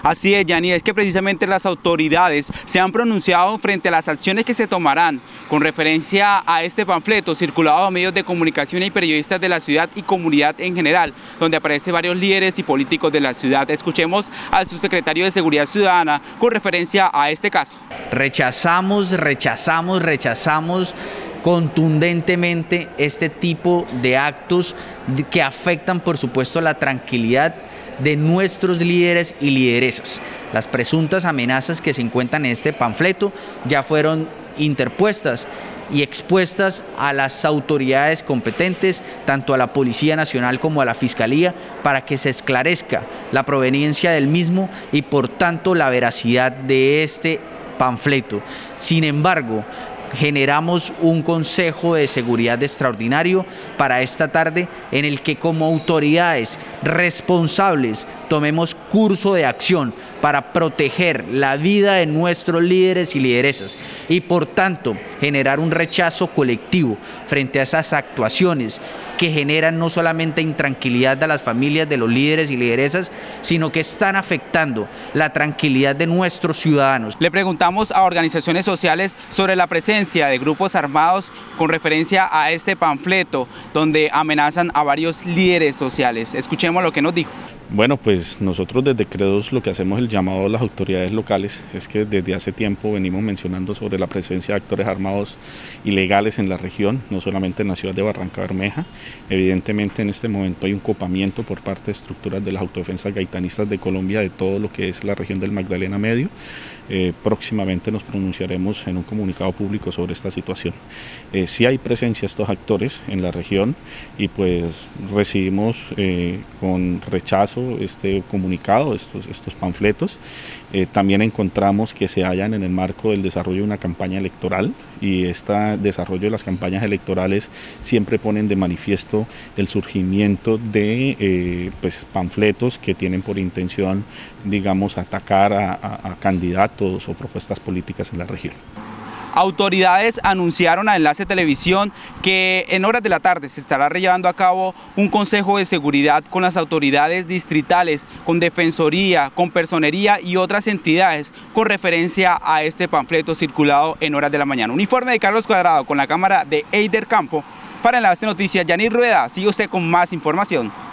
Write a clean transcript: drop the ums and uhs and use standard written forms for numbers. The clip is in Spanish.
Así es, Yanni, es que precisamente las autoridades se han pronunciado frente a las acciones que se tomarán con referencia a este panfleto circulado a medios de comunicación y periodistas de la ciudad y comunidad en general, donde aparecen varios líderes y políticos de la ciudad. Escuchemos al subsecretario de Seguridad Ciudadana con referencia a este caso. Rechazamos contundentemente este tipo de actos que afectan, por supuesto, la tranquilidad de nuestros líderes y lideresas. Las presuntas amenazas que se encuentran en este panfleto ya fueron interpuestas y expuestas a las autoridades competentes, tanto a la Policía Nacional como a la Fiscalía, para que se esclarezca la proveniencia del mismo y por tanto la veracidad de este panfleto. Sin embargo, generamos un Consejo de Seguridad extraordinario para esta tarde en el que como autoridades responsables tomemos curso de acción para proteger la vida de nuestros líderes y lideresas y por tanto generar un rechazo colectivo frente a esas actuaciones que generan no solamente intranquilidad de las familias de los líderes y lideresas, sino que están afectando la tranquilidad de nuestros ciudadanos. Le preguntamos a organizaciones sociales sobre la presencia de grupos armados con referencia a este panfleto donde amenazan a varios líderes sociales. Escuchemos lo que nos dijo. Bueno, pues nosotros desde CREDOS lo que hacemos el llamado a las autoridades locales es que desde hace tiempo venimos mencionando sobre la presencia de actores armados ilegales en la región, no solamente en la ciudad de Barrancabermeja. Evidentemente en este momento hay un copamiento por parte de estructuras de las autodefensas gaitanistas de Colombia de todo lo que es la región del Magdalena Medio. Próximamente nos pronunciaremos en un comunicado público sobre esta situación. Sí hay presencia de estos actores en la región y pues recibimos con rechazo este comunicado, estos panfletos. También encontramos que se hallan en el marco del desarrollo de una campaña electoral y este desarrollo de las campañas electorales siempre ponen de manifiesto el surgimiento de panfletos que tienen por intención, digamos, atacar a candidatos o propuestas políticas en la región. Autoridades anunciaron a Enlace Televisión que en horas de la tarde se estará llevando a cabo un consejo de seguridad con las autoridades distritales, con Defensoría, con Personería y otras entidades con referencia a este panfleto circulado en horas de la mañana. Un informe de Carlos Cuadrado con la cámara de Eider Campo para Enlace Noticias. Yanni Rueda, sigue usted con más información.